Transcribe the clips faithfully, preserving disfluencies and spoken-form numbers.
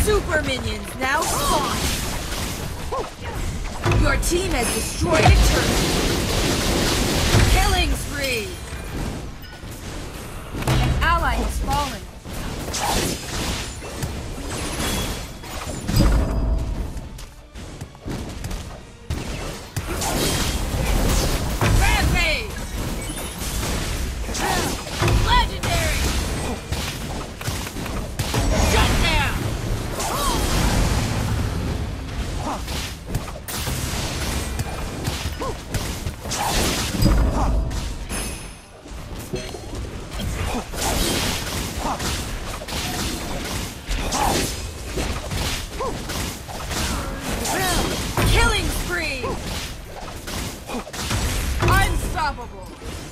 Super minions now spawn! Your team has destroyed a turret! Killing spree! An ally has fallen! Rampage! Legendary! Shut down! Killing spree! Unstoppable!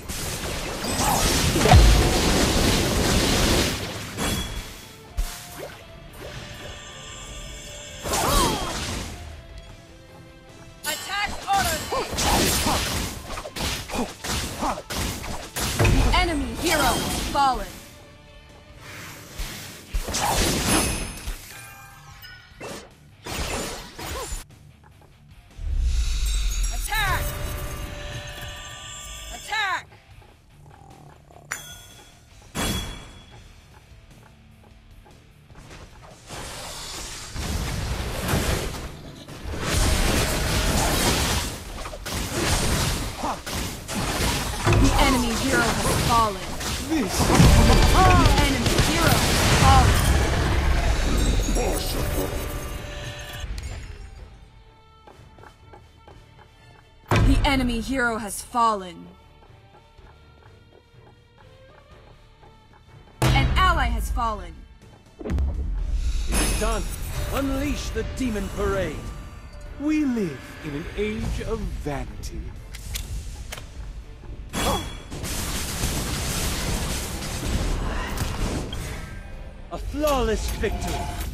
Attack auto! The enemy hero has fallen! Attack! Attack! The enemy hero has fallen. This The enemy hero has fallen. The enemy hero has fallen. An ally has fallen. It is done. Unleash the demon parade. We live in an age of vanity. A flawless victory.